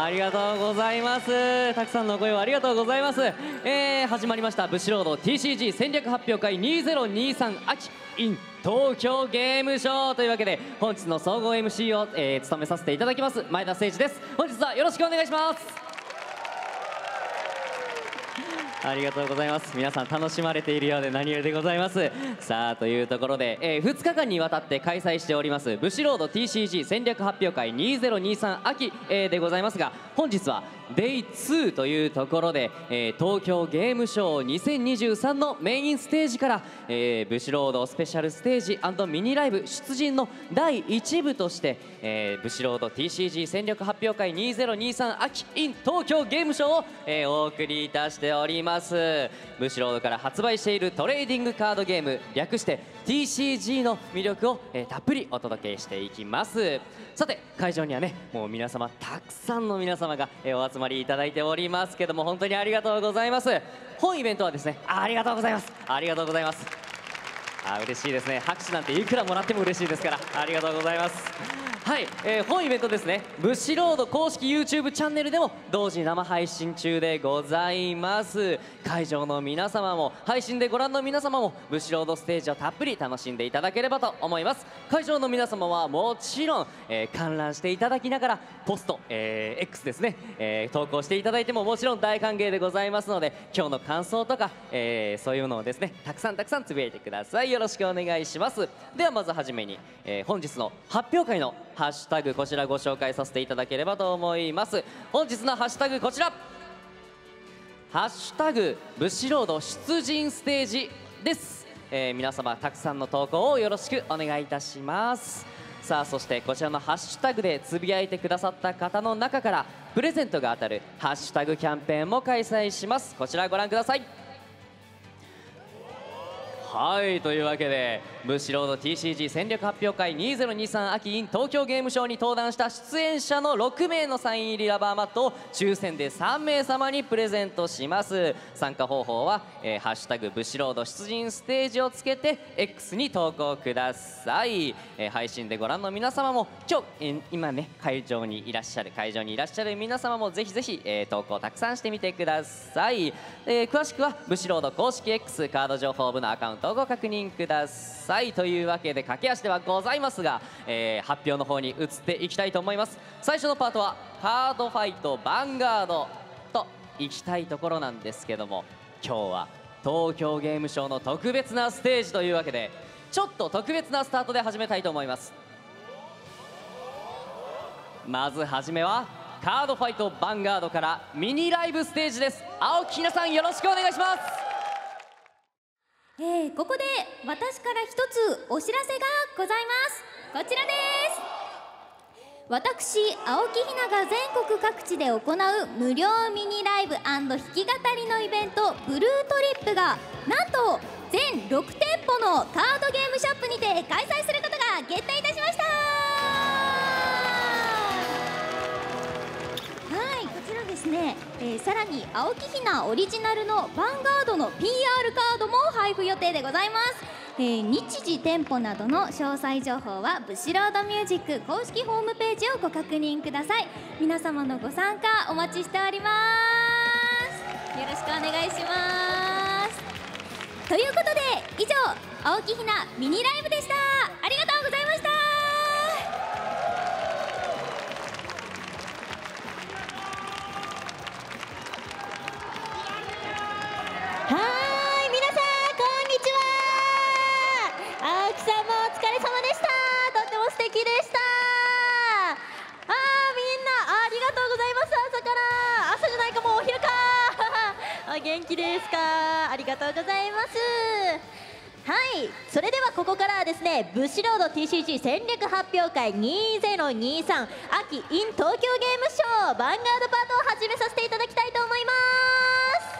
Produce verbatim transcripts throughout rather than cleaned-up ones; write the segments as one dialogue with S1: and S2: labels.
S1: ありがとうございます。たくさんの声をありがとうございます。えー、始まりましたブシロード ティーシージー 戦略発表会にせんにじゅうさん秋 in 東京ゲームショウというわけで、本日の総合 エムシー を、えー、務めさせていただきます前田誠司です。本日はよろしくお願いします。ありがとうございます。皆さん楽しまれているようで何よりでございます。さあというところで、えー、ふつかかんにわたって開催しておりますブシロード ティーシージー 戦略発表会にせんにじゅうさん秋、えー、でございますが、本日はデイツーというところで、えー、東京ゲームショウにせんにじゅうさんのメインステージから、えー、ブシロードスペシャルステージ&ミニライブ出陣のだいいち部として、えー、ブシロード ティーシージー 戦略発表会にせんにじゅうさん秋 in 東京ゲームショウを、えー、お送りいたしております。ブシロードから発売しているトレーディングカードゲーム、略して ティーシージー の魅力を、えー、たっぷりお届けしていきます。さて会場にはね、もう皆様たくさんの皆様が、えー、お集まりいただいておりますけども、本当にありがとうございます。本イベントはですね、あ、ありがとうございますありがとうございます。あ、嬉しいですね。拍手なんていくらもらっても嬉しいですから、ありがとうございます。はい、えー、本イベントですね、ブシロード公式 YouTube チャンネルでも同時生配信中でございます。会場の皆様も配信でご覧の皆様もブシロードステージをたっぷり楽しんでいただければと思います。会場の皆様はもちろん、えー、観覧していただきながらポスト、えー、X ですね、えー、投稿していただいてももちろん大歓迎でございますので、今日の感想とか、えー、そういうのをですねたくさんたくさんつぶやいてください。よろしくお願いします。ではまずはじめに、えー、本日の発表会のハッシュタグ、こちらご紹介させていただければと思います。本日のハッシュタグこちら、ハッシュタグブシロード出陣ステージです。えー、皆様たくさんの投稿をよろしくお願いいたします。さあそしてこちらのハッシュタグでつぶやいてくださった方の中からプレゼントが当たるハッシュタグキャンペーンも開催します。こちらご覧ください。はい、というわけでブシロード ティーシージー 戦略発表会にせんにじゅうさん秋 in 東京ゲームショウに登壇した出演者のろくめいのサイン入りラバーマットを抽選でさんめい様にプレゼントします。参加方法は、えー、ハッシュタグブシロード出陣ステージをつけて X に投稿ください。えー、配信でご覧の皆様も今日、えー、今ね会場にいらっしゃる会場にいらっしゃる皆様もぜひぜひ、えー、投稿たくさんしてみてください。えー、詳しくはブシロード公式 X カード情報部のアカウントをご確認ください。というわけで駆け足ではございますが、えー、発表の方に移っていきたいと思います。最初のパートはカードファイトヴァンガードといきたいところなんですけども、今日は東京ゲームショウの特別なステージというわけで、ちょっと特別なスタートで始めたいと思います。まずはじめはカードファイトヴァンガードからミニライブステージです。青木ひなさんよろしくお願いします。
S2: えー、ここで私から一つお知らせがございます。こちらです。私青木ひなが全国各地で行う無料ミニライブ&弾き語りのイベントブルートリップがなんと全ろくてんぽのカードゲームショップにて開催することが決定いたしました。はい、こちらですね、えー、さらに青木ひなオリジナルのヴァンガードの ピーアール カードも配布予定でございます。えー、日時店舗などの詳細情報はブシロードミュージック公式ホームページをご確認ください。皆様のご参加お待ちしております。よろしくお願いします。ということで以上青木ひなミニライブでした。ありがとうございました。
S3: はーい、皆さんこんにちは。青木さんもお疲れ様でした。とっても素敵でした。あー、みんなありがとうございます。朝から朝じゃないか、もうお昼かお元気ですか。ありがとうございます。はい、それではここからはですね、ブシロード ティーシージー 戦略発表会にせんにじゅうさん秋 in 東京ゲームショウヴァンガードパートを始めさせていただきたいと思います。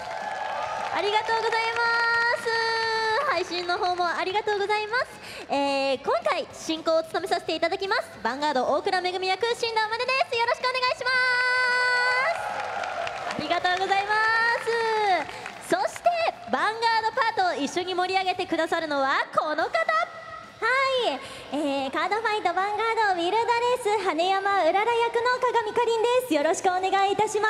S3: ありがとうございます。配信の方もありがとうございます。えー、今回進行を務めさせていただきますヴァンガード大倉めぐみ役新田あまねです。よろしくお願いします。ありがとうございます。そしてヴァンガードパートを一緒に盛り上げてくださるのはこの方。はえー、カードファイトヴァンガードウィルドレス羽山うらら役の鏡かりんです。よろしくお願いいたします。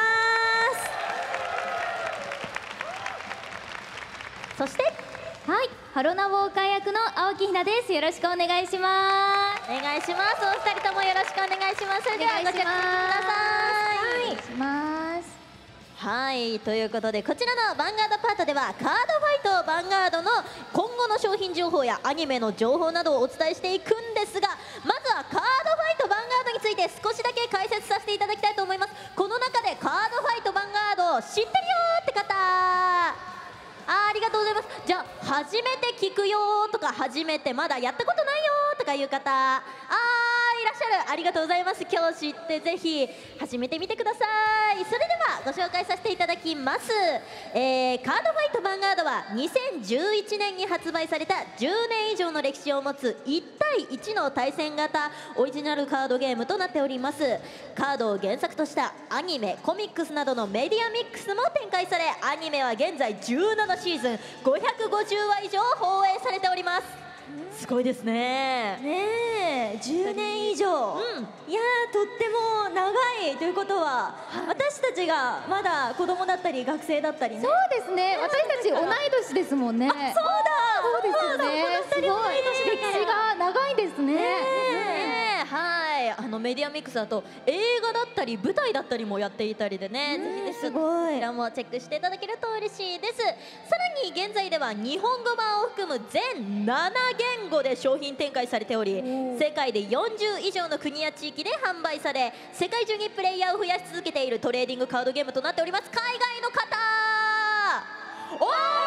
S3: そして
S2: はい、ハロナウォーカー役の青木ひなです。よろしくお願いします。
S3: お願いします。お二人ともよろしくお願いします。それではご着席ください。
S2: お願いします。
S3: はい、ということでこちらのヴァンガードパートではカードファイトヴァンガードの今後の商品情報やアニメの情報などをお伝えしていくんですが、まずはカードファイトヴァンガードについて少しだけ解説させていただきたいと思います。この中でカードファイトヴァンガード知ってるよーって方、あー、ありがとうございます。じゃあ初めて聞くよーとか初めてまだやったことないよーとかいう方、あーいらっしゃる、ありがとうございます。今日知ってぜひ始めてみてください。それではご紹介させていただきます。えー、カードファイトヴァンガードはにせんじゅういちねんに発売されたじゅうねん以上の歴史を持ついちたいいちの対戦型オリジナルカードゲームとなっております。カードを原作としたアニメ、コミックスなどのメディアミックスも展開され、アニメは現在じゅうななシーズンごひゃくごじゅうわ以上放映されております。すごいですね。
S4: ねえ、じゅうねん以上、うん、いやー、とっても長いということは、はい、私たちがまだ子供だったり学生だったりね。
S2: そうですね、私たち同い年ですもんね。
S4: あ、そうだ、
S2: そうですよね。すごい歴史が長いですね。
S3: ね、はい、あのメディアミックスだと映画だったり舞台だったりもやっていたりでね、ぜひです
S4: すごい、
S3: こちらもチェックしていただけると嬉しいです。さらに現在では日本語版を含む全なな言語で商品展開されており、世界でよんじゅう以上の国や地域で販売され、世界中にプレイヤーを増やし続けているトレーディングカードゲームとなっております。海外の方、おー、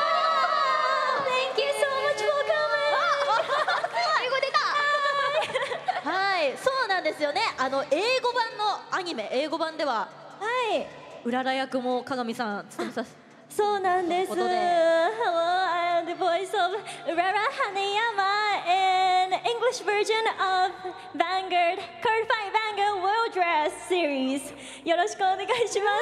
S4: Thank you so much for coming。
S2: 英語出た。
S3: はい、そうなんですよね。あの英語版のアニメ、英語版では、
S4: はい、
S3: うらら役も鏡さん務めさせて、
S4: そうなんです。 Hello, I am the voice of Urara Hanayama in English version of Vanguard Card Fight Vanguard World Dress Series。 よろしくお願いします。はい、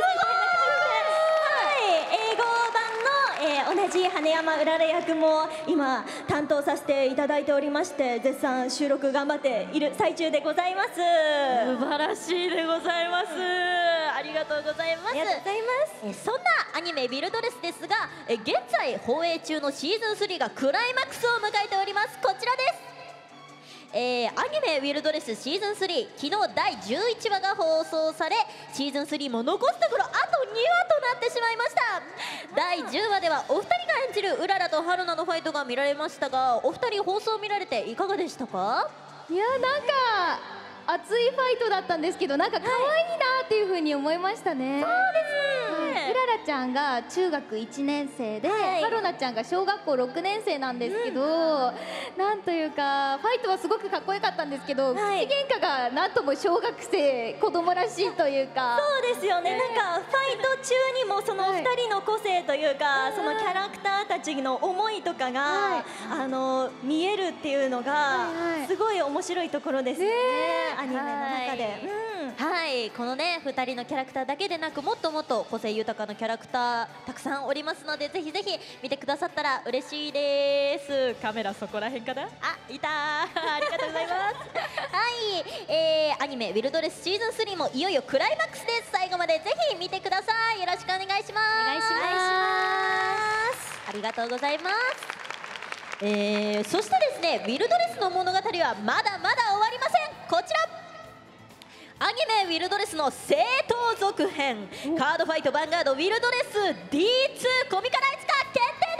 S4: 英語版の、えー、同じ羽山うらら役も今担当させていただいておりまして、絶賛収録頑張っている最中でございます。
S3: 素晴らしいでございます。ありがとうございます。
S4: ありがとうございます。
S3: えそんなアニメビルドレスですが、え現在放映中のシーズンスリーがクライマックスを迎えております。こちらです。えー、アニメ「ウィルドレス」シーズンスリー、昨日だいじゅういちわが放送され、シーズンスリーも残すところあとにわとなってしまいました。だいじゅうわではお二人が演じるうららと春菜のファイトが見られましたが、お二人放送を見られていかがでしたか？
S2: いや、なんか熱いファイトだったんですけど、なんか可愛いなっていう風に思いましたね。そうですね。うららちゃんが中学いちねん生で、
S3: はい、
S2: はるなちゃんが小学校ろくねん生なんですけど、うん、なんというかファイトはすごくかっこよかったんですけど、はい、口喧嘩がなんとも小学生子供らしいというか。
S4: そうですよね、なんかファイト中にもそのふたりの個性というか、はい、そのキャラクターたちの思いとかが、はい、あの見えるっていうのが、はいはい、すごい面白いところですね、アニメの中で。
S3: はい、はい、このねふたりのキャラクターだけでなく、もっともっと個性豊かなキャラクターたくさんおりますので、ぜひぜひ見てくださったら嬉しいです。カメラそこらへんかな、あ、いたーありがとうございますはい、えー、アニメ「ウィルドレス」シーズンスリーもいよいよクライマックスです。最後までぜひ見てください。よろしくお願いします。
S2: お願いします。
S3: ありがとうございます。えー、そしてですね、ウィルドレスの物語はまだまだ終わりません。こちらアニメ「ウィルドレス」の正統続編「カードファイトヴァンガードウィルドレス ディーツー コミカライズ化決定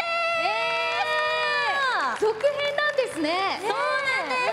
S3: です。
S2: 続編なんですね。
S3: そうなんです。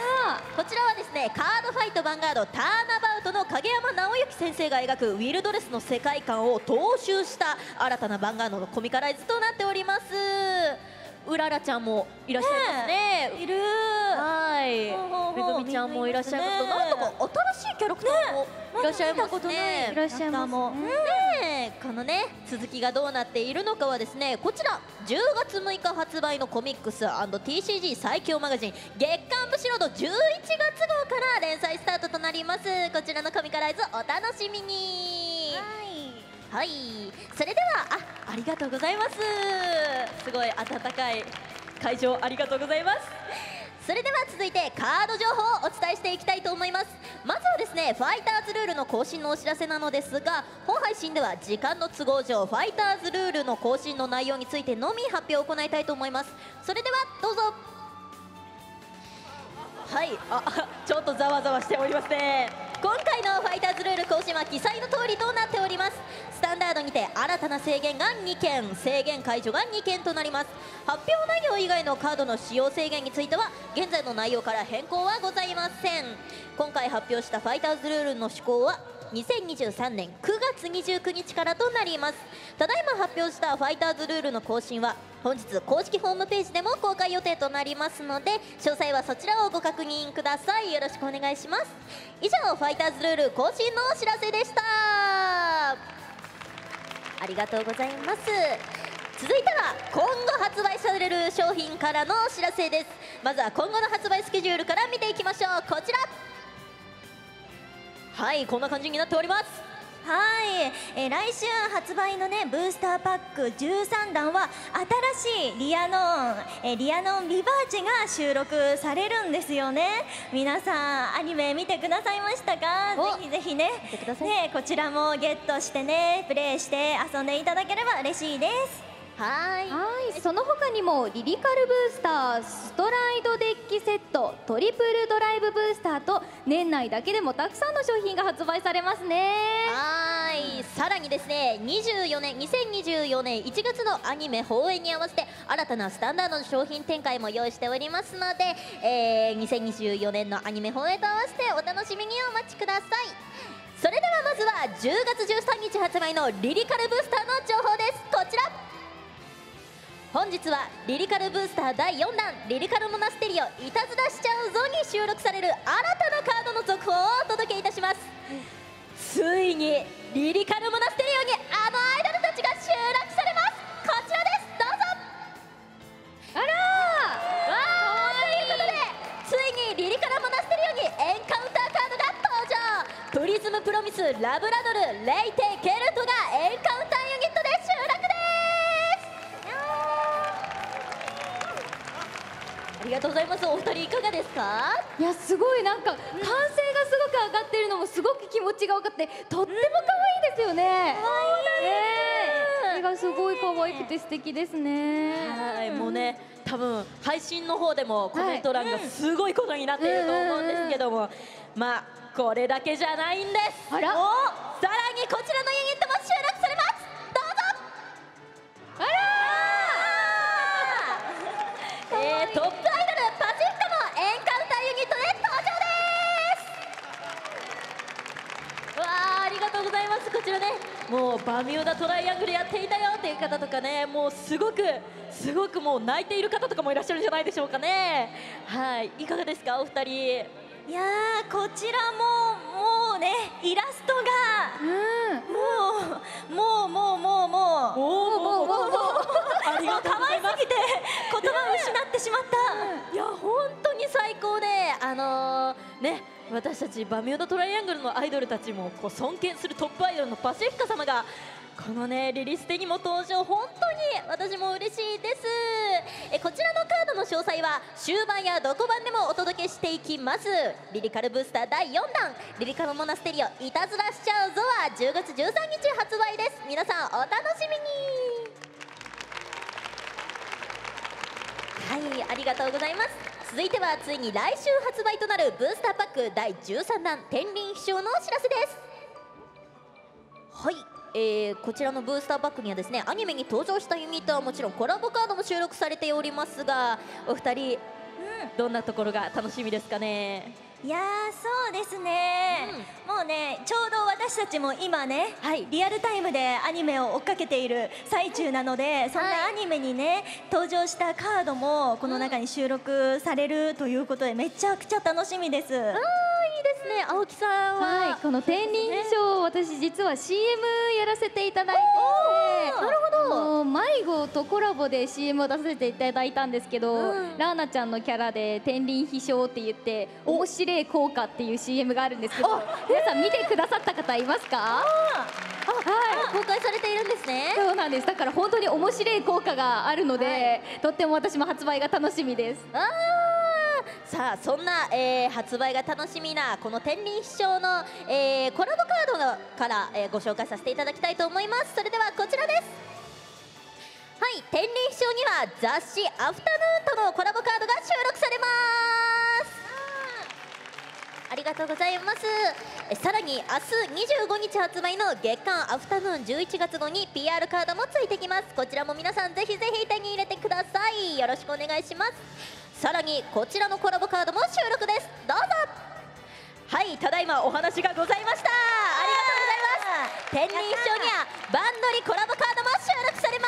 S3: こちらはですね、カードファイトヴァンガードターナバウトの影山直之先生が描くウィルドレスの世界観を踏襲した新たなヴァンガードのコミカライズとなっております。うららちゃんもいらっしゃいますね。
S4: いる。
S3: はい。めぐみちゃんもいらっしゃいますと、なんとか新しいキャラクターもいらっしゃいますね。
S2: いらっしゃいます。
S3: ね、このね続きがどうなっているのかはですね、こちらじゅうがつむいか発売のコミックス&ティーシージー 最強マガジン月刊ブシロードじゅういちがつ号から連載スタートとなります。こちらのコミカライズお楽しみに。はい、それではあ、ありがとうございます。すごい温かい会場ありがとうございます。 それでは続いてカード情報をお伝えしていきたいと思います。まずはですね、ファイターズルールの更新のお知らせなのですが、本配信では時間の都合上ファイターズルールの更新の内容についてのみ発表を行いたいと思います。それではどうぞ。はい、あちょっとざわざわしておりますね。今回のファイターズルール更新は記載の通りとなっております。スタンダードにて新たな制限がにけん、制限解除がにけんとなります。発表内容以外のカードの使用制限については現在の内容から変更はございません。今回発表したファイターズルールの施行はにせんにじゅうさんねんくがつにじゅうくにちからとなります。ただいま発表したファイターズルールの更新は本日公式ホームページでも公開予定となりますので、詳細はそちらをご確認ください。よろしくお願いします。以上、ファイターズルール更新のお知らせでした。ありがとうございます。続いては今後発売される商品からのお知らせです。まずは今後の発売スケジュールから見ていきましょう。こちら、はい、こんな感じになっております。
S4: はい、えー、来週発売のねブースターパックじゅうさんだんは新しいリアノン、えー、リアノンビバーチが収録されるんですよね。皆さんアニメ見てくださいましたか？ぜひぜひねねこちらもゲットしてねプレイして遊んでいただければ嬉しいです。
S2: はいはい、その他にもリリカルブースター、ストライドデッキセット、トリプルドライブブースターと年内だけでもたくさんの商品が発売されますね。
S3: はい、さらにですねにじゅうよねんにせんにじゅうよねんいちがつのアニメ放映に合わせて新たなスタンダードの商品展開も用意しておりますので、えー、にせんにじゅうよねんのアニメ放映と合わせてお楽しみにお待ちください。それではまずはじゅうがつじゅうさんにち発売のリリカルブースターの情報です。こちら、本日はリリカルブースターだいよんだんリリカルモナステリオいたずらしちゃうぞに収録される新たなカードの続報をお届けいたします。ついにリリカルモナステリオにあのアイドルたちが集落されます。こちらです、どうぞ。あらー、わー、ということでついにリリカルモナステリオにエンカウンターカードが登場。プリズムプロミス、ラブラドル、レイテ、ケルトがエンカウンターユニットで集落です。ありがとうございます。お二人いかがですか？
S2: いや、すごいなんか歓声がすごく上がってるのもすごく気持ちが分かって、とっても可愛いですよね。可愛いです。それがすごい可愛くて素敵ですね。
S3: はい、もうね、多分配信の方でもコメント欄がすごいことになっていると思うんですけども、まあこれだけじゃないんです。
S2: あら、
S3: お、さらにこちらのユニットも集落されます。どうぞ。
S2: あら
S3: ー、えー、トップアイドルパシフィカもエンカウンターユニットで登場です。わー、ありがとうございます。こちらね、もうバミューダトライアングルやっていたよっていう方とかね、もうすごくすごくもう泣いている方とかもいらっしゃるんじゃないでしょうかね。はい、いかがですかお二人？
S4: いやー、こちらももうねイラストが、うん、もうもうもうもうもうもうもうもうもうありがとうございます。可愛すぎて言葉を失ってしまった。
S3: いや本当に最高で、あのー、ね、私たちバミューダトライアングルのアイドルたちもこう尊敬するトップアイドルのパシフィカ様がこのねリリステにも登場、本当に私も嬉しいです。えこちらのカードの詳細は終盤やどこ版でもお届けしていきます。リリカルブースターだいよんだんリリカルモナステリオいたずらしちゃうぞはじゅうがつじゅうさんにち発売です。皆さんお楽しみに。はい、ありがとうございます。続いてはついに来週発売となるブースターパックだいじゅうさんだん天輪飛翔のお知らせです。はい、えー、こちらのブースターパックにはですねアニメに登場したユニットはもちろんコラボカードも収録されておりますが、お二人、うん、どんなところが楽しみですかね？
S4: いやー、そうですね、うん、もうねちょうど私たちも今ね、はい、リアルタイムでアニメを追っかけている最中なので、そんなアニメにね登場したカードもこの中に収録されるということでめちゃくちゃ楽しみです。
S3: あー、いいですね。青木さんは、
S2: はい、この天輪飛翔、私実は シーエム やらせていただいて、
S3: なるほど、
S2: 迷子とコラボで シーエム を出させていただいたんですけど、
S3: うん、
S2: ラーナちゃんのキャラで天輪飛翔って言って面白い効果っていう シーエム があるんですけど、皆さん見てくださった方いますか？
S3: はい、公開されているんですね。
S2: そうなんです。だから本当に面白い効果があるので、はい、とっても私も発売が楽しみです。
S3: あー、 さあそんな、えー発売が楽しみなこの天輪師匠の、えーコラボカードのから、えーご紹介させていただきたいと思います。それではこちらです。はい、天輪師匠には雑誌「アフタヌーン」とのコラボカードが収録されます。ありがとうございます。えさらに明日にじゅうごにち発売の月刊アフタヌーンじゅういちがつ号に ピーアール カードもついてきます。こちらも皆さんぜひぜひ手に入れてください。よろしくお願いします。さらにこちらのコラボカードも収録です。どうぞ。はい、ただいまお話がございました。ありがとうございます。天輪師匠にはバンドリコラボカードも収録されます。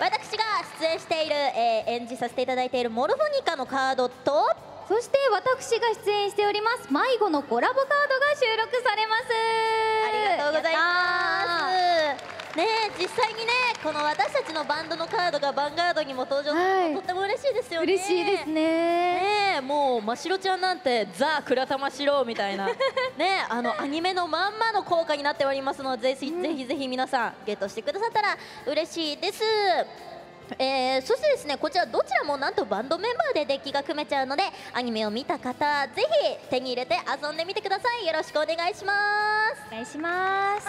S3: 私が出演している、えー演じさせていただいているモルフォニカのカードと、
S2: そして私が出演しております迷子のコラボカードが収録されます。
S3: ありがとうございますね。え実際にねこの私たちのバンドのカードがヴァンガードにも登場するの、
S2: はい
S3: とっても嬉しいですよね。
S2: 嬉しいですね。
S3: ねえもうましろちゃんなんてザ・倉田真白みたいなねあのアニメのまんまの効果になっておりますので、ぜひ、ぜひぜひ皆さんゲットしてくださったら嬉しいです。えー、そしてですねこちらどちらもなんとバンドメンバーでデッキが組めちゃうので、アニメを見た方ぜひ手に入れて遊んでみてください。よろしくお願いします。
S2: お願いします。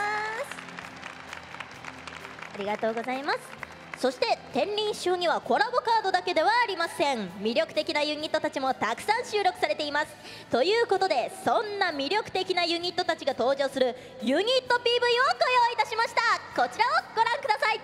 S3: ありがとうございます。そして天輪師匠にはコラボカードだけではありません。魅力的なユニットたちもたくさん収録されています。ということでそんな魅力的なユニットたちが登場するユニット ピーブイ をご用意いたしました。こちらをご覧ください。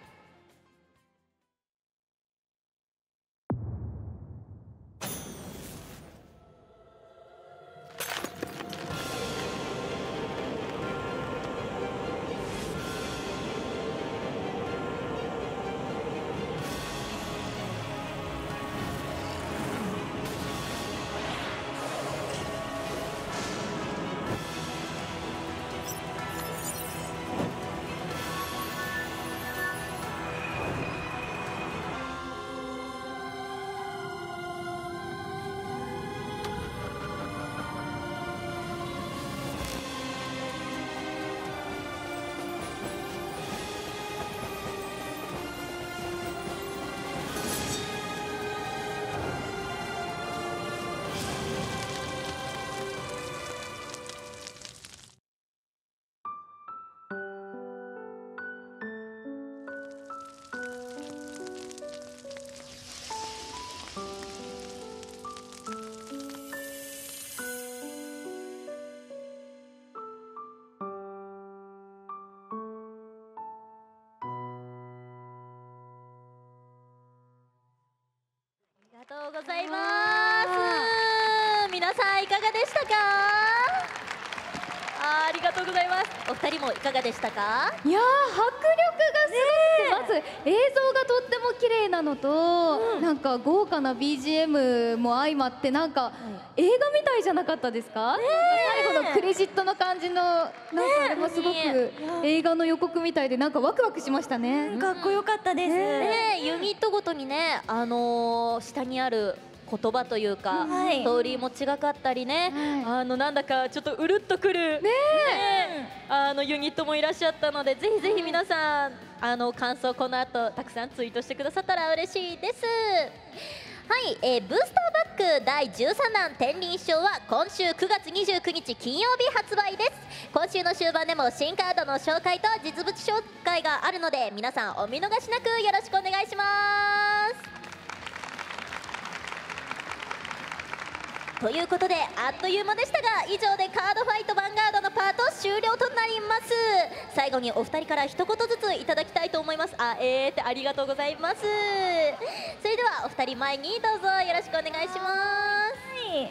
S3: ありがとうございます。皆さんいかがでしたか？あーありがとうございます。お二人もいかがでしたか？
S2: いやー迫力がすごくて、まず映像がとっても綺麗なのと、なんか豪華な ビージーエム も相まってなんか映画みたいじゃなかったですか？最後のクレジットの感じのなんかあれもすごく映画の予告みたいでなんかワクワクしましたね。
S4: かっこよかったです。
S3: ねえユニットごとにねあのー下にある言葉というか、
S4: はい
S3: ストーリーも違かったりね、
S2: は
S3: あのなんだかちょっとうるっとくる、ねえあのユニットもいらっしゃったので、ぜひぜひ皆さんあの感想この後たくさんツイートしてくださったら嬉しいです。はい、えー、ブースターバックだいじゅうさんだん天輪師匠は今週くがつにじゅうくにち金曜日発売です。今週の終盤でも新カードの紹介と実物紹介があるので皆さんお見逃しなくよろしくお願いします。ということであっという間でしたが以上でカードファイトヴァンガードのパート終了となります。最後にお二人から一言ずついただきたいと思います。あえーってありがとうございます。それではお二人前にどうぞよろしくお願いします。
S4: はい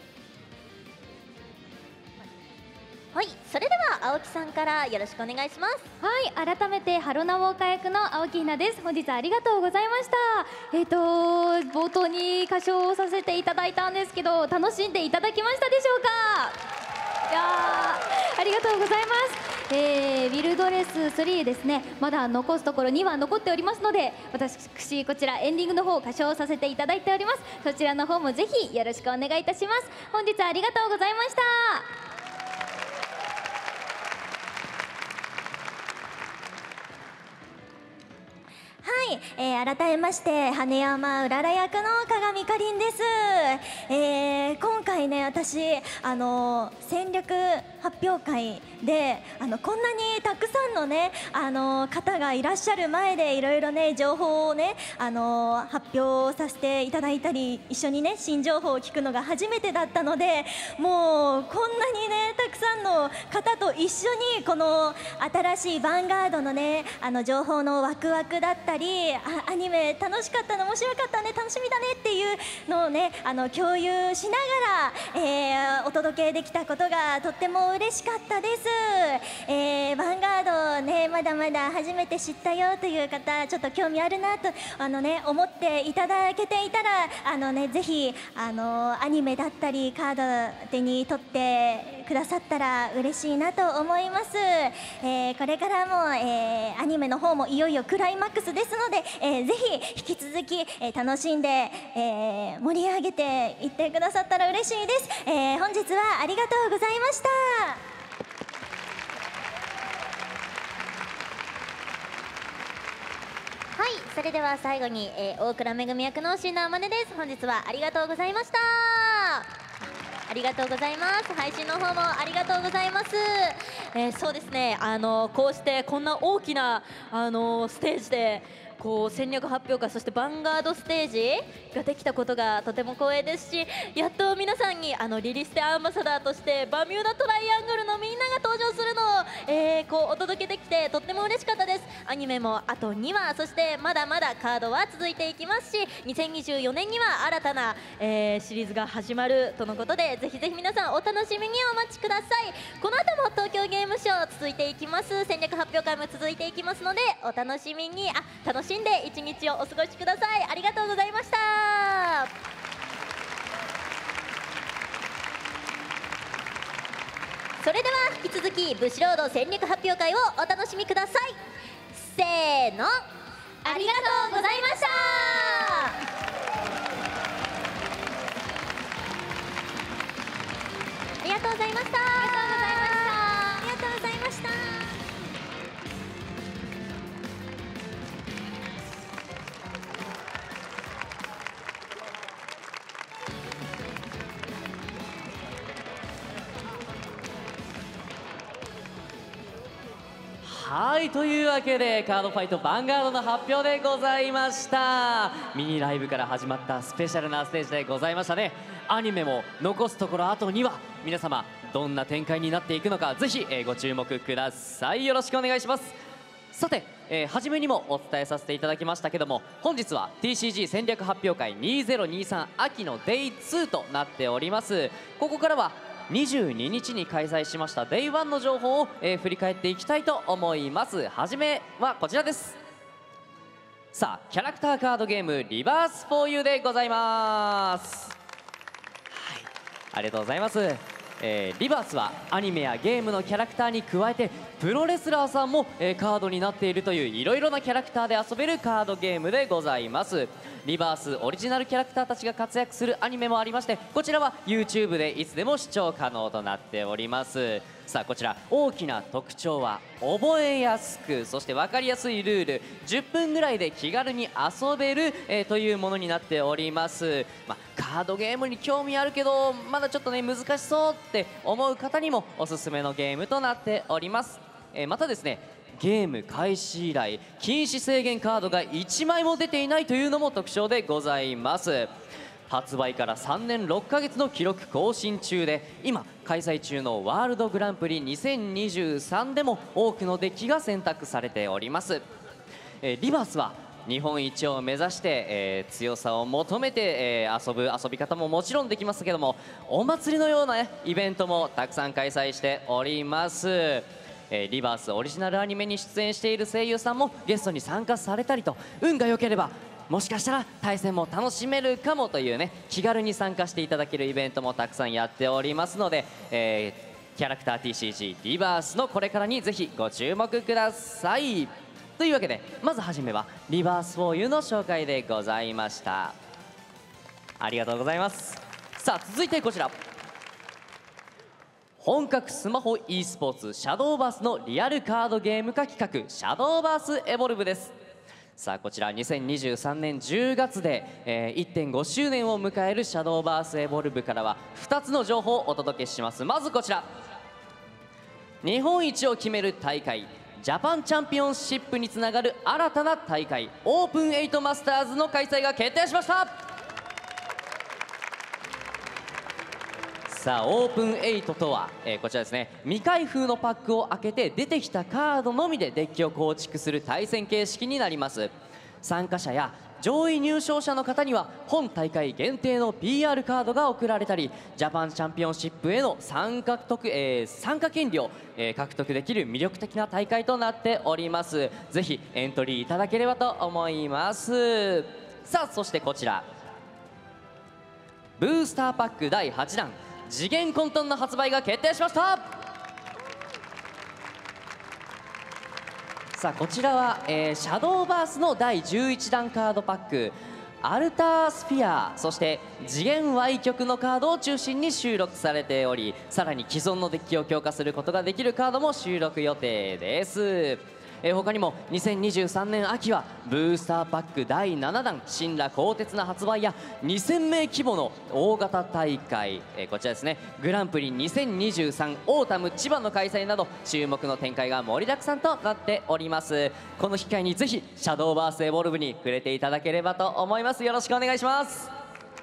S3: はい、それでは青木さんからよろしくお願いします。
S2: はい、改めてハロナウォーカー役の青木ひなです。本日はありがとうございました。えっ、と冒頭に歌唱をさせていただいたんですけど楽しんでいただきましたでしょうか？いやーありがとうございます。えー、ビルドレススリーですね、まだ残すところにわ残っておりますので、私こちらエンディングの方歌唱させていただいております。そちらの方もぜひよろしくお願いいたします。本日はありがとうございました。
S3: は
S4: えー、改めまして羽山うらら役の鏡かりんです。えー、今回ね、私あの戦略発表会であのこんなにたくさんのねあの方がいらっしゃる前でいろいろね情報をねあの発表させていただいたり、一緒にね新情報を聞くのが初めてだったので、もうこんなにねたくさんの方と一緒にこの新しいヴァンガードのねあの情報のワクワクだったり、あアニメ楽しかったね、面白かったね、楽しみだねっていうのをねあの共有しながら、えー、お届けできたことがとっても嬉しかったです。えー、ヴァンガードねまだまだ初めて知ったよという方、ちょっと興味あるなとあのね思っていただけていたら、あのねぜひあのアニメだったりカード手に取ってくださったら嬉しいなと思います。えー、これからも、えー、アニメの方もいよいよクライマックスですので、えー、ぜひ引き続き、えー、楽しんで、えー、盛り上げていってくださったら嬉しいです。えー、本日はありがとうございました。
S3: はい、それでは最後に、えー、大倉めぐみ役の椎名天音です。本日はありがとうございました。ありがとうございます。配信の方もありがとうございます。
S5: えー、そうですね、あのこうしてこんな大きなあのステージでこう戦略発表会、そしてヴァンガードステージができたことがとても光栄ですし、やっと皆さんにあのリリステアンバサダーとしてバミューダトライアングルのみんなが登場するのを、えー、こうお届けできてとっても嬉しかったです。アニメもあとにわ、そしてまだまだカードは続いていきますし、にせんにじゅうよねんには新たな、えー、シリーズが始まるとのことで、ぜひぜひ皆さんお楽しみにお待ちください。この後も東京ゲームショウ続いていきます。戦略発表会も続いていきますので、お楽しみに、あ楽しんで一日をお過ごしください。ありがとうございました。
S3: それでは引き続きブシロード戦略発表会をお楽しみください。せーの、ありがとうございました。ありがとうございました。
S4: ありがとうございました。
S1: はい、というわけでカードファイトヴァンガードの発表でございました。ミニライブから始まったスペシャルなステージでございましたね。アニメも残すところあとにわ、皆様どんな展開になっていくのかぜひ、えー、ご注目ください。よろしくお願いします。さて、えー、初めにもお伝えさせていただきましたけども、本日は ティーシージー 戦略発表会にせんにじゅうさん秋の デイツー となっております。ここからはにじゅうににちに開催しました デイワン の情報を、えー、振り返っていきたいと思います。はじめはこちらです。さあ、キャラクターカードゲームリバース フォーユー でございます。はい、ありがとうございます。えー、リバースはアニメやゲームのキャラクターに加えてプロレスラーさんも、えー、カードになっているといういろいろなキャラクターで遊べるカードゲームでございます。リバースオリジナルキャラクターたちが活躍するアニメもありまして、こちらは YouTube でいつでも視聴可能となっております。さあ、こちら大きな特徴は覚えやすく、そして分かりやすいルール、じゅっぷんぐらいで気軽に遊べる、えー、というものになっております。まあ、カードゲームに興味あるけどまだちょっとね難しそうって思う方にもおすすめのゲームとなっております。えー、またですね、ゲーム開始以来禁止制限カードがいちまいも出ていないというのも特徴でございます。発売からさんねんろっかげつの記録更新中で、今開催中のワールドグランプリにせんにじゅうさんでも多くのデッキが選択されております。えー、リバースは日本一を目指して、えー、強さを求めて、えー、遊ぶ遊び方ももちろんできますけども、お祭りのような、ね、イベントもたくさん開催しております。えー、リバースオリジナルアニメに出演している声優さんもゲストに参加されたりと、運が良ければもしかしたら対戦も楽しめるかもというね、気軽に参加していただけるイベントもたくさんやっておりますので、えー、キャラクター ティーシージー リバースのこれからにぜひご注目ください。というわけで、まずはじめはリバース フォーユー の紹介でございました。ありがとうございます。さあ、続いてこちら、本格スマホ e スポーツシャドーバースのリアルカードゲーム化企画、シャドーバースエボルブです。 さあこちらにせんにじゅうさんねんじゅうがつで、えー、いってんごしゅうねんを迎えるシャドーバースエボルブからはふたつの情報をお届けします。まずこちら、日本一を決める大会ジャパンチャンピオンシップにつながる新たな大会オープンエイトマスターズの開催が決定しました。さあオープンエイトとは、えー、こちらですね、未開封のパックを開けて出てきたカードのみでデッキを構築する対戦形式になります。参加者や上位入賞者の方には本大会限定の ピーアール カードが贈られたり、ジャパンチャンピオンシップへの参加得、えー、参加権利を、えー、獲得できる魅力的な大会となっております。ぜひエントリーいただければと思います。さあそしてこちら、ブースターパックだいはちだん次元混沌の発売が決定しました。さあこちらは、えー、シャドーバースのだいじゅういちだんカードパックアルタースフィア、そして次元 Y 極のカードを中心に収録されており、さらに既存のデッキを強化することができるカードも収録予定です。えー、他にもにせんにじゅうさんねん秋はブースターパックだいななだん神羅鋼鉄の発売やにせんめい規模の大型大会、えー、こちらですね、グランプリにせんにじゅうさんオータム千葉の開催など注目の展開が盛りだくさんとなっております。この機会にぜひシャドーバースエボルブに触れていただければと思います。よろしくお願いします。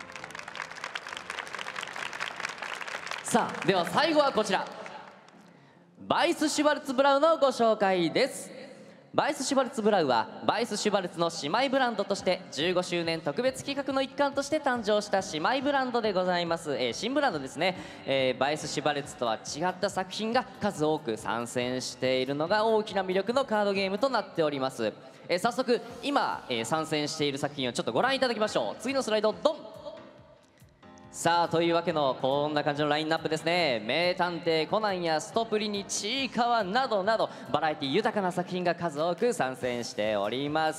S1: さあでは最後はこちら、バイス・シュバルツ・ブラウのご紹介です。バイス・シュバルツ・ブラウはバイス・シュバルツの姉妹ブランドとしてじゅうごしゅうねん特別企画の一環として誕生した姉妹ブランドでございます。えー、新ブランドですね。えー、バイス・シュバルツとは違った作品が数多く参戦しているのが大きな魅力のカードゲームとなっております。えー、早速今、えー、参戦している作品をちょっとご覧いただきましょう。次のスライドドン。さあというわけのこんな感じのラインナップですね。名探偵コナンやストプリにちいかわなどなどバラエティ豊かな作品が数多く参戦しております。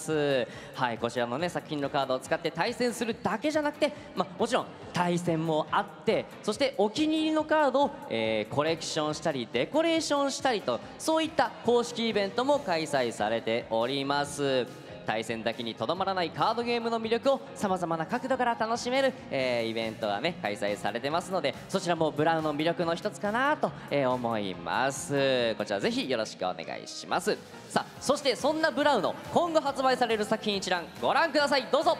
S1: はい、こちらのね作品のカードを使って対戦するだけじゃなくて、まあ、もちろん対戦もあって、そしてお気に入りのカードを、えー、コレクションしたりデコレーションしたりと、そういった公式イベントも開催されております。対戦だけにとどまらないカードゲームの魅力をさまざまな角度から楽しめる、えー、イベントがね開催されてますので、そちらもブラウンの魅力の一つかなと、えー、思います。こちらぜひよろしくお願いします。さあそしてそんなブラウンの今後発売される作品一覧ご覧ください。どうぞ。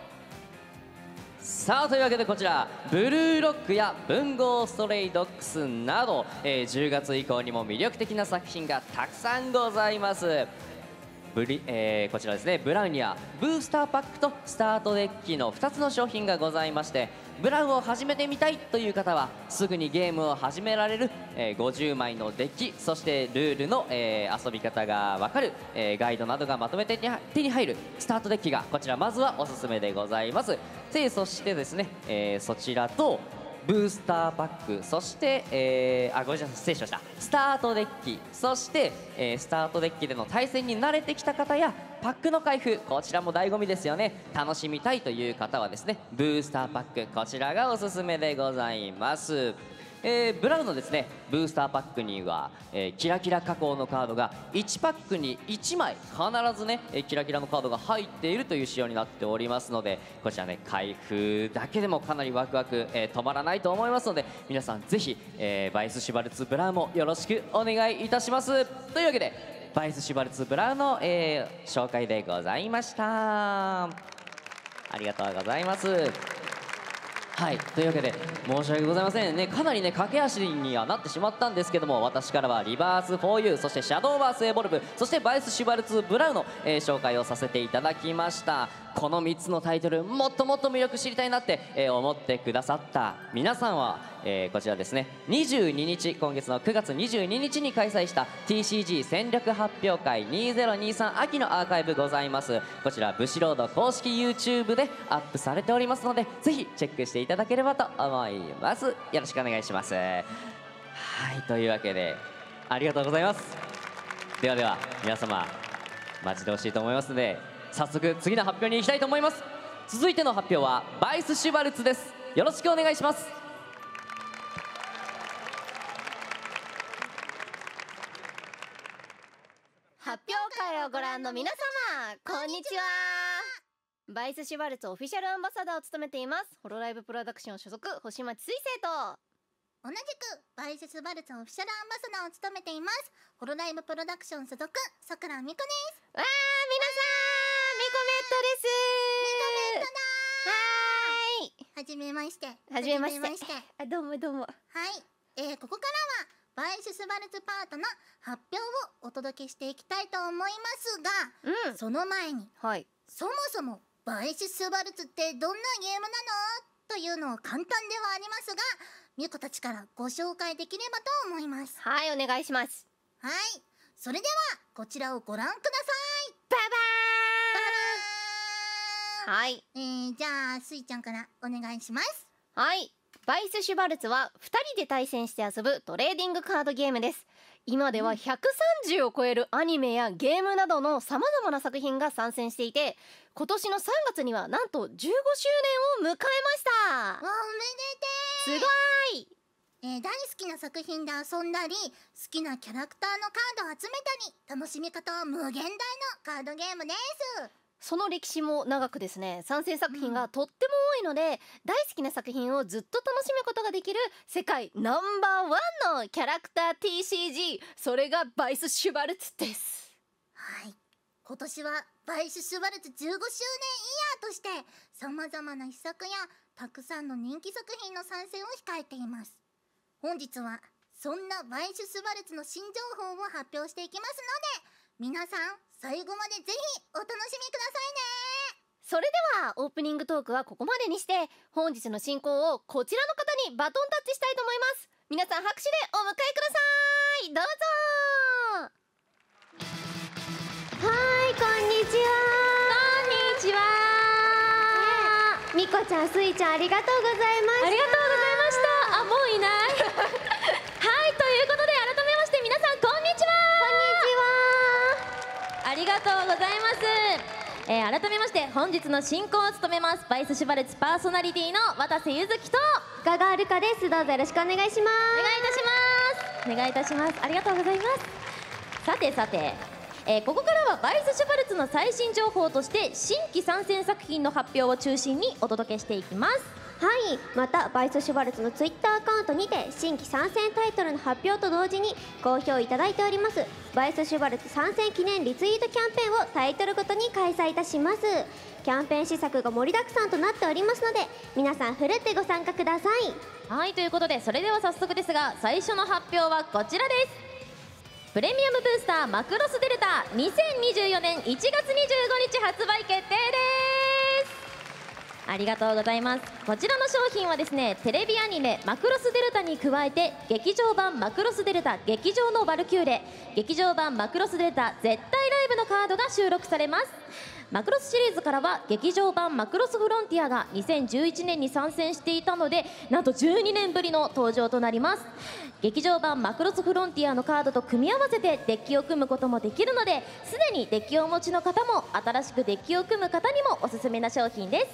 S1: さあというわけでこちらブルーロックや文豪ストレイドックスなど、えー、じゅうがつ以降にも魅力的な作品がたくさんございます。ブリえー、こちらですね、ブラウンにはブースターパックとスタートデッキのふたつの商品がございまして、ブラウンを始めてみたいという方はすぐにゲームを始められる、えー、ごじゅうまいのデッキ、そしてルールの、えー、遊び方が分かる、えー、ガイドなどがまとめて手に入るスタートデッキがこちらまずはおすすめでございます。でそしてですね、えー、そちらとブースターパック、そして、えー、あごめんなさい失礼しました、スタートデッキ、そして、えー、スタートデッキでの対戦に慣れてきた方やパックの開封、こちらも醍醐味ですよね。楽しみたいという方はですね、ブースターパック、こちらがおすすめでございます。えー、ブラウンのですねブースターパックには、えー、キラキラ加工のカードがいちパックにいちまい必ずね、えー、キラキラのカードが入っているという仕様になっておりますので、こちらね開封だけでもかなりワクワク、えー、止まらないと思いますので、皆さんぜひ、えー、バイス・シュバルツ・ブラウンもよろしくお願いいたします。というわけでバイス・シュバルツ・ブラウンの、えー、紹介でございました。ありがとうございます。はい、というわけで申し訳ございませんね、かなりね駆け足にはなってしまったんですけども、私からはリバース フォーユー、そしてシャドーバースエボルブ、そしてバイス・シュバルツ・ブラウンの、えー、紹介をさせていただきました。このみっつのタイトルもっともっと魅力知りたいなって、えー、思ってくださった皆さんは、えー、こちらですねにじゅうににち、今月のくがつにじゅうににちに開催した ティーシージー 戦略発表会にせんにじゅうさん秋のアーカイブございます。こちらブシロード公式 YouTube でアップされておりますので、ぜひチェックしていただければと思います。よろしくお願いします。はい、というわけでありがとうございます。ではでは皆様待ち遠しいと思いますので、早速次の発表に行きたいと思います。続いての発表はバイス・シュバルツです。よろしくお願いします。
S2: 発表
S3: 表会をご覧の皆様、こんにちは。バイスシュバルツオフィシャルアンバサダーを務めていますホロライブプロダクション所属星町水星と、
S6: 同じくバイスシュバルツオフィシャルアンバサダーを務めていますホロライブプロダクション所属さくらみこです。
S3: わー、皆さん、ミコメットです。
S6: ミコメットだ
S3: はーい、
S6: はじめまして。
S3: はじめまして。
S6: はじめまして
S3: あ、どうもどうも。
S6: はい、えー、ここからはバイスシュバルツパートの発表をお届けしていきたいと思いますが、
S3: うん、
S6: その前に
S3: はい。
S6: そもそもバイスシュバルツってどんなゲームなのというのを簡単ではありますが、みこたちからご紹介できればと思います。
S3: はい、お願いします。
S6: はい、それではこちらをご覧ください。
S3: バ
S6: ババーン。
S3: はい、
S6: えー、じゃあスイちゃんからお願いします。
S3: はい。バイスシュバルツはふたりで対戦して遊ぶトレーディングカードゲームです。今ではひゃくさんじゅうを超えるアニメやゲームなどのさまざまな作品が参戦していて、今年のさんがつにはなんとじゅうごしゅうねんを迎えました。
S6: わおめでてー。
S3: すごーい。
S6: えー、大好きな作品で遊んだり、好きなキャラクターのカードを集めたり、楽しみ方は無限大のカードゲームです。
S3: その歴史も長くですね、参戦作品がとっても多いので、大好きな作品をずっと楽しむことができる世界ナンバーワンのキャラクター ティーシージー、 それがバイスシュバルツです。
S6: はい、今年はバイスシュバルツじゅうごしゅうねんイヤーとしてさまざまな秘策やたくさんの人気作品の参戦を控えています。本日はそんなバイスシュバルツの新情報を発表していきますので、皆さん最後までぜひお楽しみくださいね。
S3: それではオープニングトークはここまでにして、本日の進行をこちらの方にバトンタッチしたいと思います。皆さん拍手でお迎えください。どうぞ。はい、こんにちは。
S5: こんにちは。
S3: みこちゃん、すいちゃん、ありがとうございました。
S5: ありがとうございました。あ、もういないはい、ということで改めまして皆さんこんにちは。ありがとうございます。えー、改めまして本日の進行を務めますバイスシュバルツパーソナリティの渡瀬ゆずきと
S3: ガガールカです。どうぞよろしくお願いします。
S5: お願いいたします。お願いいたします。ありがとうございます。さてさて、えー、ここからはバイスシュバルツの最新情報として新規参戦作品の発表を中心にお届けしていきます。
S7: はい、またバイスシュバルツのツイッターアカウントにて新規参戦タイトルの発表と同時に好評いただいておりますバイスシュバルツ参戦記念リツイートキャンペーンをタイトルごとに開催いたします。キャンペーン施策が盛りだくさんとなっておりますので、皆さんふるってご参加ください。
S5: はい、ということでそれでは早速ですが最初の発表はこちらです。プレミアムブースターマクロスデルタにせんにじゅうよねんいちがつにじゅうごにち発売決定です。ありがとうございます。こちらの商品はですね、テレビアニメマクロスデルタに加えて劇場版マクロスデルタ劇場のバルキューレ、劇場版マクロスデルタ絶対ライブのカードが収録されます。マクロスシリーズからは劇場版マクロスフロンティアがにせんじゅういちねんに参戦していたので、なんとじゅうにねんぶりの登場となります。劇場版マクロスフロンティアのカードと組み合わせてデッキを組むこともできるので、すでにデッキをお持ちの方も新しくデッキを組む方にもおすすめな商品です。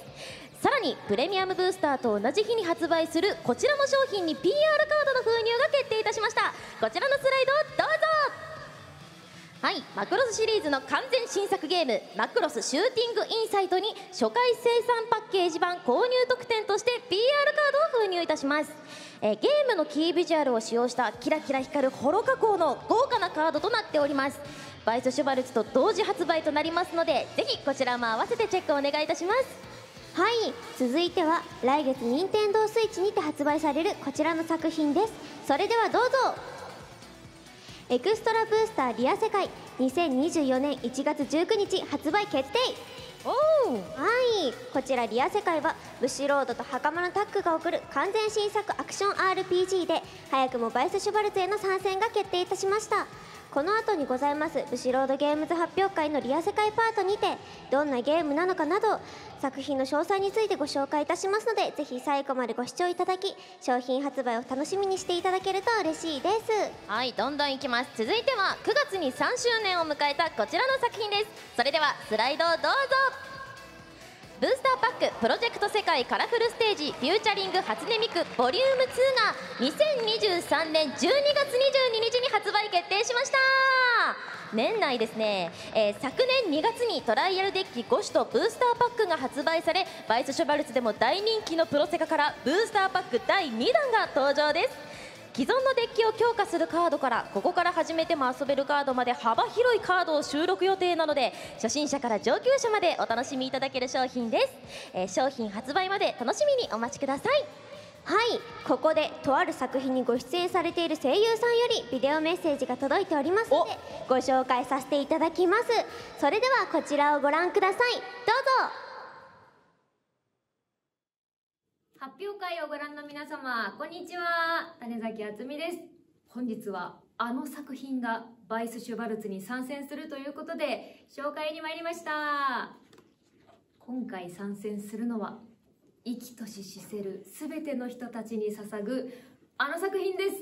S5: さらにプレミアムブースターと同じ日に発売するこちらの商品に ピーアール カードの封入が決定いたしました。こちらのスライドどうぞ。はい、マクロスシリーズの完全新作ゲームマクロスシューティングインサイトに初回生産パッケージ版購入特典として ピーアール カードを封入いたします。えー、ゲームのキービジュアルを使用したキラキラ光るホロ加工の豪華なカードとなっております。バイスシュバルツと同時発売となりますので、ぜひこちらも合わせてチェックお願いいたします。
S7: はい、続いては来月任天堂スイッチにて発売されるこちらの作品です。それではどうぞ。エクストラブースターリア世界にせんにじゅうよねんいちがつじゅうくにち発売決定。
S5: おー、
S7: はい、こちらリア世界はブシロードと袴のタッグが送る完全新作アクション アールピージー で、早くもバイスシュバルツへの参戦が決定いたしました。この後にございますブシロードゲームズ発表会のリア世界パートにてどんなゲームなのかなど作品の詳細についてご紹介いたしますので、ぜひ最後までご視聴いただき商品発売を楽しみにしていただけると嬉しいです。
S5: はい、どんどんいきます。続いてはくがつにさんしゅうねんを迎えたこちらの作品です。それではスライドをどうぞ。ブースターパックプロジェクト世界カラフルステージフューチャリング初音ミクボリュームツーがにせんにじゅうさんねんじゅうにがつにじゅうににちに発売決定しました。 年内ですね、えー、昨年にがつにトライアルデッキご種とブースターパックが発売され、バイスシュバルツでも大人気のプロセカからブースターパックだいにだんが登場です。既存のデッキを強化するカードからここから始めても遊べるカードまで幅広いカードを収録予定なので、初心者から上級者までお楽しみいただける商品です。えー、商品発売まで楽しみにお待ちください。
S7: はい、ここでとある作品にご出演されている声優さんよりビデオメッセージが届いておりますのでご紹介させていただきます。それではこちらをご覧ください。どうぞ。
S8: 発表会をご覧の皆様、こんにちは。種崎あつみです。本日はあの作品がバイスシュバルツに参戦するということで紹介に参りました。今回参戦するのは生きとし死せるすべての人たちに捧ぐあの作品です。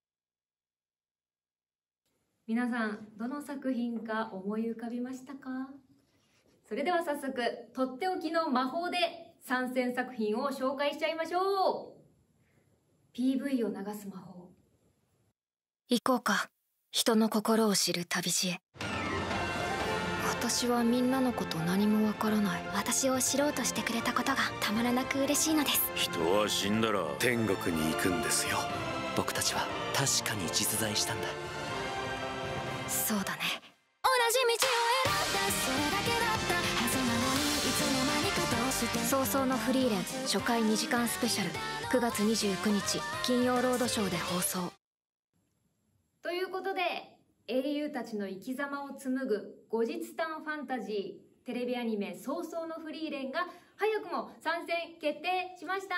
S8: 皆さんどの作品か思い浮かびましたか？それでは早速とっておきの魔法で参戦作品を紹介しちゃいましょう。 ピーブイ を流す魔法。
S9: 行こうか、人の心を知る旅路へ。私はみんなのこと何もわからない。私を知ろうとしてくれたことがたまらなく嬉しいのです。
S10: 人は死んだら天国に行くんですよ。
S11: 僕たちは確かに実在したんだ。
S9: そうだね。
S12: 同じ道を選んだ、それだけだったはずなのに、いつの間にかどうして
S9: 早々のフリーレン初回にじかんスペシャル、くがつにじゅうくにち金曜ロードショーで放送。
S8: ということで英雄たちの生き様を紡ぐ後日談ファンタジーテレビアニメ「早々のフリーレン」が早くも参戦決定しました。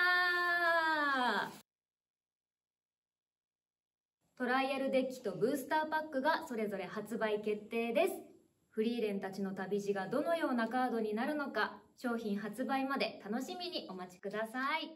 S8: トライアルデッキとブースターパックがそれぞれ発売決定です。フリーレンたちの旅路がどのようなカードになるのか、商品発売まで楽しみにお待ちください。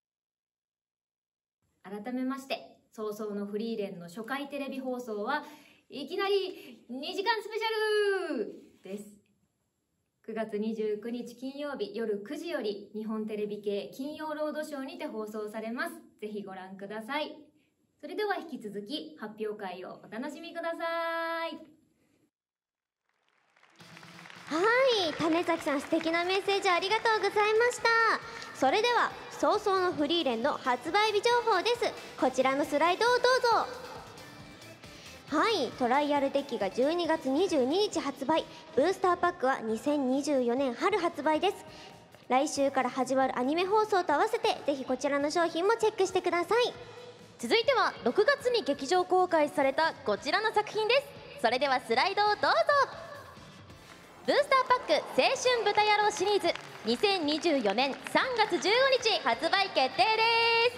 S8: 改めまして早々のフリーレンの初回テレビ放送はいきなりにじかんスペシャルです。くがつにじゅうくにち金曜日夜くじより日本テレビ系金曜ロードショーにて放送されます。ぜひご覧ください。それでは引き続き発表会をお楽しみください。
S7: はい、種崎さん素敵なメッセージありがとうございました。それでは早々のフリーレンの発売日情報です。こちらのスライドをどうぞ。はい、トライアルデッキがじゅうにがつにじゅうににち発売、ブースターパックはにせんにじゅうよねん春発売です。来週から始まるアニメ放送と合わせてぜひこちらの商品もチェックしてください。
S5: 続いてはろくがつに劇場公開されたこちらの作品です。それではスライドをどうぞ。ブースターパック青春豚野郎シリーズにせんにじゅうよねんさんがつじゅうごにち発売決定です。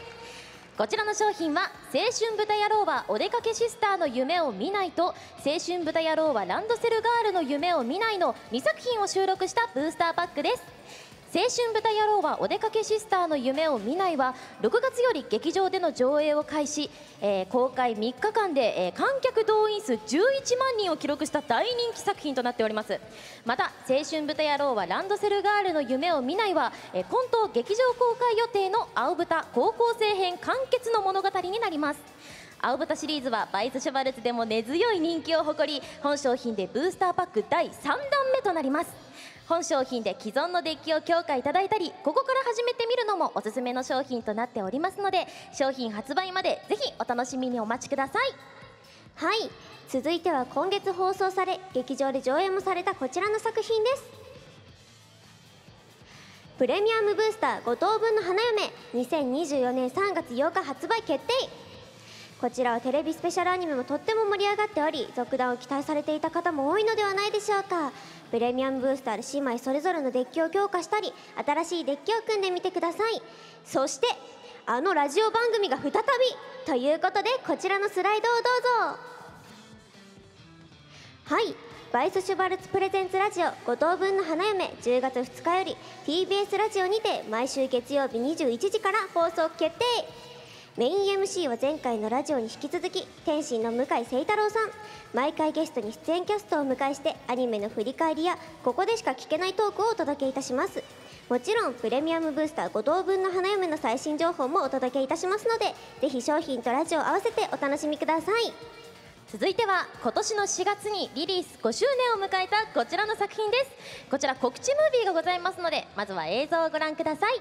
S5: こちらの商品は青春豚野郎はお出かけシスターの夢を見ないと青春豚野郎はランドセルガールの夢を見ないのにさくひんを収録したブースターパックです。青春豚野郎はお出かけシスターの夢を見ないはろくがつより劇場での上映を開始、えー、公開みっかかんで、えー、観客動員数じゅういちまんにんを記録した大人気作品となっております。また青春豚野郎はランドセルガールの夢を見ないは、えー、今冬劇場公開予定の青豚高校生編完結の物語になります。青豚シリーズはバイスシュバルツでも根強い人気を誇り、本商品でブースターパックだいさんだんめとなります。本商品で既存のデッキを強化いただいたり、ここから始めてみるのもおすすめの商品となっておりますので、商品発売までぜひお楽しみにお待ちください。
S7: はい、続いては今月放送され劇場で上映もされたこちらの作品です。プレミアムブースターご等分の花嫁にせんにじゅうよねんさんがつようか発売決定。こちらはテレビスペシャルアニメもとっても盛り上がっており、続弾を期待されていた方も多いのではないでしょうか。プレミアムブースターで姉妹それぞれのデッキを強化したり新しいデッキを組んでみてください。そしてあのラジオ番組が再びということで、こちらのスライドをどうぞ。はい、バイスシュバルツプレゼンツラジオご等分の花嫁じゅうがつふつかより ティービーエス ラジオにて毎週月曜日にじゅういちじから放送決定。メイン エムシー は前回のラジオに引き続き天心の向井聖太郎さん、毎回ゲストに出演キャストを迎えしてアニメの振り返りやここでしか聞けないトークをお届けいたします。もちろんプレミアムブースターご等分の花嫁の最新情報もお届けいたしますので、ぜひ商品とラジオを合わせてお楽しみください。
S3: 続いては今年のしがつにリリースごしゅうねんを迎えたこちらの作品です。こちら告知ムービーがございますので、まずは映像をご覧ください。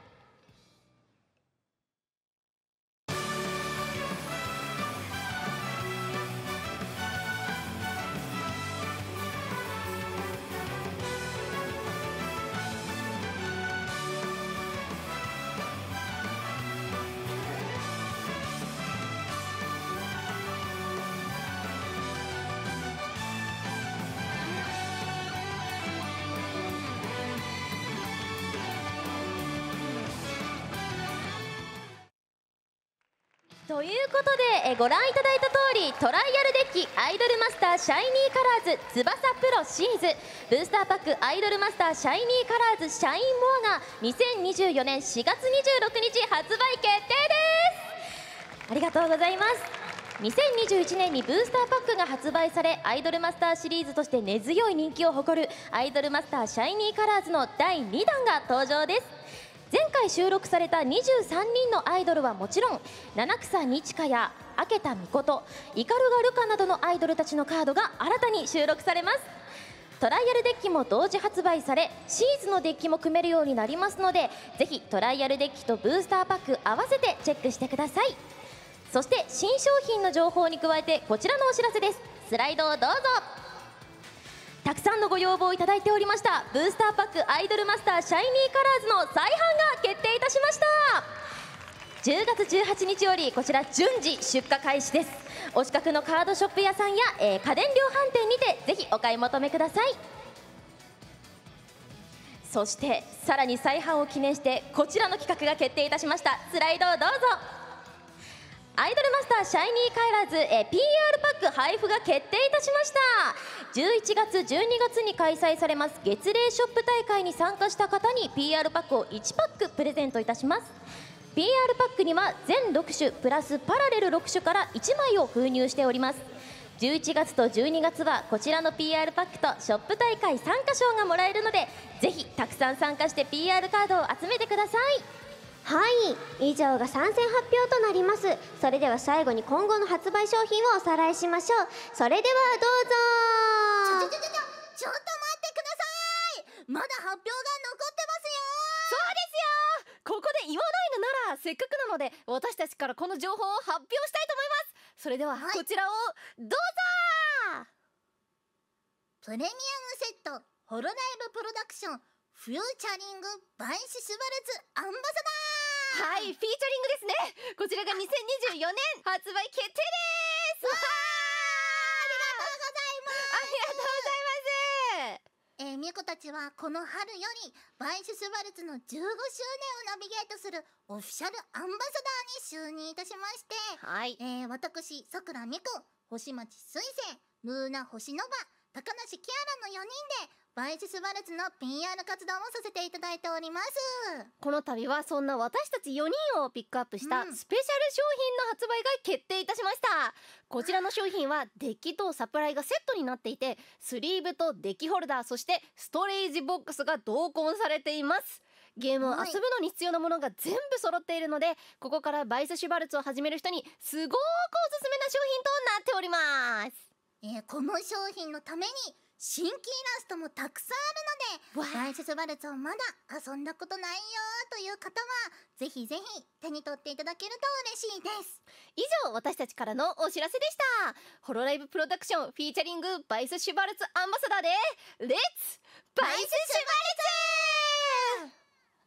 S3: ということでえご覧いただいた通り、トライアルデッキアイドルマスターシャイニーカラーズ翼プロシーズブースターパックアイドルマスターシャイニーカラーズシャインモアがにせんにじゅうよねんしがつにじゅうろくにち発売決定です。ありがとうございます。にせんにじゅういちねんにブースターパックが発売され、アイドルマスターシリーズとして根強い人気を誇るアイドルマスターシャイニーカラーズのだいにだんが登場です。前回収録されたにじゅうさんにんのアイドルはもちろん、七草にちかや明田美琴、イカルガルカなどのアイドルたちのカードが新たに収録されます。トライアルデッキも同時発売され、シーズのデッキも組めるようになりますので、ぜひトライアルデッキとブースターパック合わせてチェックしてください。そして新商品の情報に加えてこちらのお知らせです。スライドをどうぞ。たくさんのご要望いただいておりましたブースターパックアイドルマスターシャイニーカラーズの再販が決定いたしました。じゅうがつじゅうはちにちよりこちら順次出荷開始です。お近くのカードショップ屋さんや、えー、家電量販店にてぜひお買い求めください。そしてさらに再販を記念してこちらの企画が決定いたしました。スライドをどうぞ。アイドルマスターシャイニーカラーズえ ピーアール パック配布が決定いたしました。じゅういちがつじゅうにがつに開催されます月例ショップ大会に参加した方に ピーアール パックをいちパックプレゼントいたします。 ピーアール パックには全ろくしゅプラスパラレルろくしゅからいちまいを封入しております。じゅういちがつとじゅうにがつはこちらの ピーアール パックとショップ大会参加賞がもらえるので、ぜひたくさん参加して ピーアール カードを集めてください。
S7: はい、以上が参戦発表となります。それでは最後に今後の発売商品をおさらいしましょう。それではどうぞ。
S6: ちょちょちょちょちょっと待ってください。まだ発表が残ってますよ。
S13: そうですよ。ここで言わないのならせっかくなので私たちからこの情報を発表したいと思います。それではこちらをどうぞ。
S6: プレミアムセットホロライブプロダクションフューチャリングバイシシュバルツアンバサダー。
S13: はい、フィーチャリングですね。こちらがにせんにじゅうよねん発売決定です。わー、ありがとうございます。
S6: えー、みこたちはこの春よりバイシシュバルツのじゅうごしゅうねんをナビゲートするオフィシャルアンバサダーに就任いたしまして、
S13: はい、
S6: えー、私さくらみこ、星町水星、ムーナ星ノバ、高梨キアラのよにんでバイシシュバルツの ピーアール 活動をさせていただいております。
S13: この度はそんな私たちよにんをピックアップしたスペシャル商品の発売が決定いたしました。こちらの商品はデッキとサプライがセットになっていて、スリーブとデッキホルダー、そしてストレージボックスが同梱されています。ゲームを遊ぶのに必要なものが全部揃っているので、ここからバイスシュバルツを始める人にすごーくおすすめな商品となっております。
S6: えー、この商品のために新規イラストもたくさんあるので、バイシシュバルツをまだ遊んだことないよという方はぜひぜひ手に取っていただけると嬉しいです。
S13: 以上、私たちからのお知らせでした。ホロライブプロダクションフィーチャリングバイスシュバルツアンバサダーでレッツバイスシュバルツ。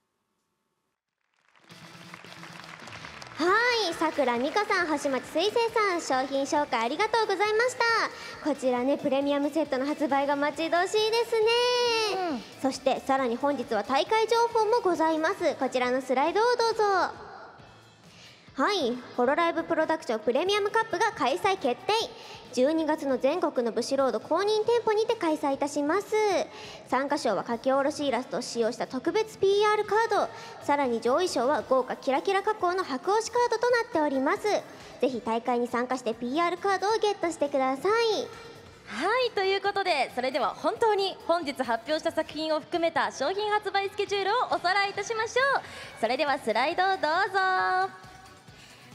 S7: はい、さくらみかさん、星町水星さん、商品紹介ありがとうございました。こちらね、プレミアムセットの発売が待ち遠しいですね、うん、そしてさらに本日は大会情報もございます。こちらのスライドをどうぞ。はい、ホロライブプロダクションプレミアムカップが開催決定。じゅうにがつの全国のブシロード公認店舗にて開催いたします。参加賞は書き下ろしイラストを使用した特別 ピーアール カード、さらに上位賞は豪華キラキラ加工の白押しカードとなっております。ぜひ大会に参加して ピーアール カードをゲットしてください。
S3: はい、ということでそれでは本当に本日発表した作品を含めた商品発売スケジュールをおさらいいたしましょう。それではスライドをどうぞ。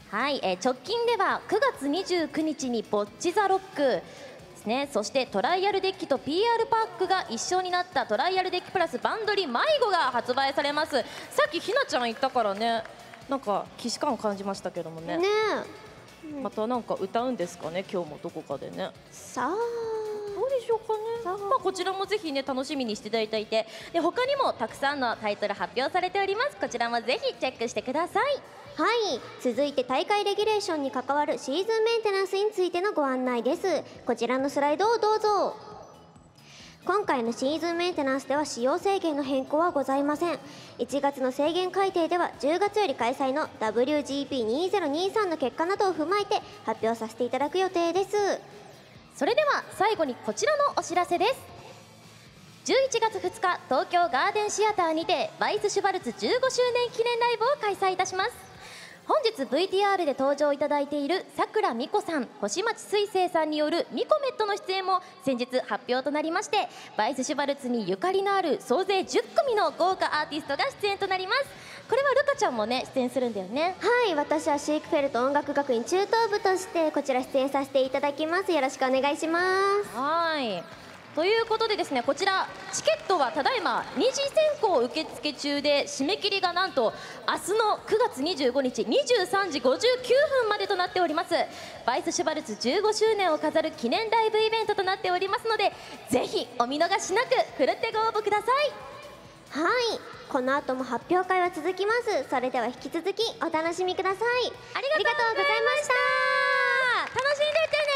S5: はい、えー、直近ではくがつにじゅうくにちにボッチザロックですね。そしてトライアルデッキと ピーアール パックが一緒になったトライアルデッキプラスバンドリ迷子が発売されます。さっきひなちゃん言ったからね、なんか既視感を感じましたけどもね。
S7: ね
S5: え、またなんか歌うんですかね、今日もどこかでね。
S7: さあ
S5: どうでしょうかね。まあこちらもぜひね楽しみにしていただいていて、で他にもたくさんのタイトル発表されております。こちらもぜひチェックしてください。
S7: はい、続いて大会レギュレーションに関わるシーズンメンテナンスについてのご案内です。こちらのスライドをどうぞ。今回のシーズンメンテナンスでは使用制限の変更はございません。いちがつの制限改定ではじゅうがつより開催の ダブリュージーピーにせんにじゅうさん の結果などを踏まえて発表させていただく予定です。
S5: それでは最後にこちらのお知らせです。じゅういちがつふつか、東京ガーデンシアターにてバイスシュバルツじゅうごしゅうねん記念ライブを開催いたします。本日 ブイティーアール で登場いただいているさくらみこさん、星町水星さんによるミコメットの出演も先日発表となりまして、バイスシュバルツにゆかりのある総勢じゅっくみの豪華アーティストが出演となります。これはルカちゃんもね出演するんだよね。
S7: はい、私はシークフェルト音楽学院中等部としてこちら出演させていただきます。よろしくお願いします。
S5: はい、ということでですね、こちらチケットはただいま二次選考受付中で、締め切りがなんと明日のくがつにじゅうごにちにじゅうさんじごじゅうきゅうふんまでとなっております。バイスシュバルツじゅうごしゅうねんを飾る記念ライブイベントとなっておりますので、ぜひお見逃しなくふるってご応募ください。
S7: はい、この後も発表会は続きます。それでは引き続きお楽しみください。
S5: ありがとうございました。楽しんでってね。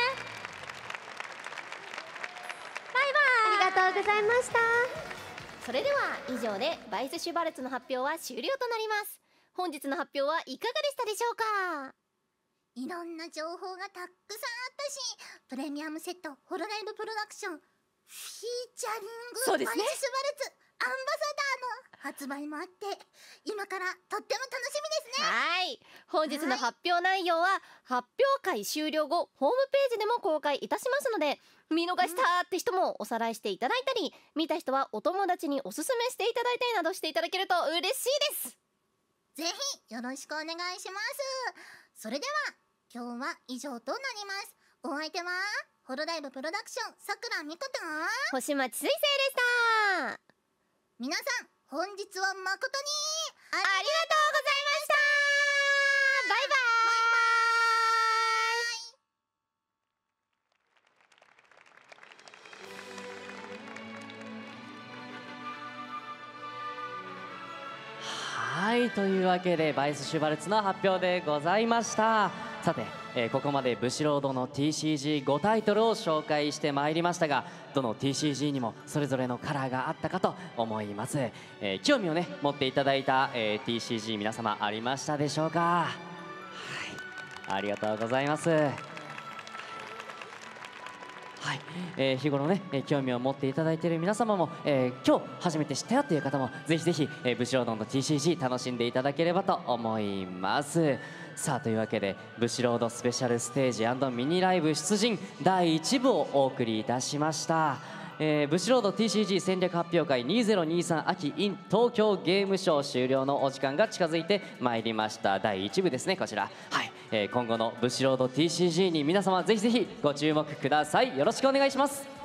S7: ありがとうございました。
S13: それでは以上でバイスシュバルツの発表は終了となります。本日の発表はいかがでしたでしょうか。
S6: いろんな情報がたくさんあったし、プレミアムセットホロライブプロダクションフィーチャリング
S13: そうですね、
S6: バイスシュバルツアンバサダーの発売もあって、今からとっても楽しみですね。
S13: はい、本日の発表内容は発表会終了後ホームページでも公開いたしますので、見逃したって人もおさらいしていただいたり、見た人はお友達におすすめしていただいたりなどしていただけると嬉しいです。
S6: ぜひよろしくお願いします。それでは今日は以上となります。お相手はホロライブプロダクションさくらみこと
S13: 星町水星でした。
S6: 皆さん本日は誠にありがとうございました。
S13: バイバイ。
S1: はい、というわけでバイスシュバルツの発表でございました。さて、えー、ここまでブシロードの ティーシージーご タイトルを紹介してまいりましたが、どの ティーシージー にもそれぞれのカラーがあったかと思います。えー、興味をね持っていただいた、えー、ティーシージー 皆様ありましたでしょうか。はい、ありがとうございます。はい、えー、日頃ね、えー、興味を持っていただいている皆様も、えー、今日初めて知ったよという方もぜひぜひ、えー、ブシロードの ティーシージー 楽しんでいただければと思います。さあ、というわけでブシロードスペシャルステージ&ミニライブ出陣だいいちぶをお送りいたしました。えー、ブシロード ティーシージー 戦略発表会にせんにじゅうさん秋 in 東京ゲームショウ終了のお時間が近づいてまいりました。だいいちぶですね、こちら。はい、えー、今後のブシロード ティーシージー に皆様ぜひぜひご注目ください。よろしくお願いします。